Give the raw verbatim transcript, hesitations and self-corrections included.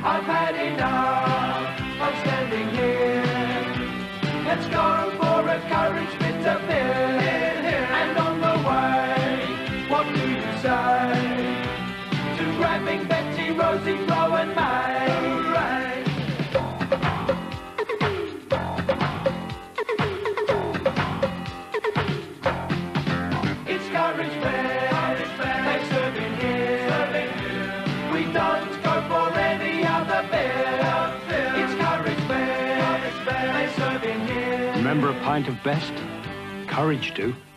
I've had enough of standing here. Let's go for a courage bitter beer. And on the way, what do you say to grabbing Betsy, Rosie, Flo and May? Hooray! It's Courage Fair, they serve in here. We don't go for any other beer. It's Courage Fair, they serve in here. Remember a pint of best? Courage do.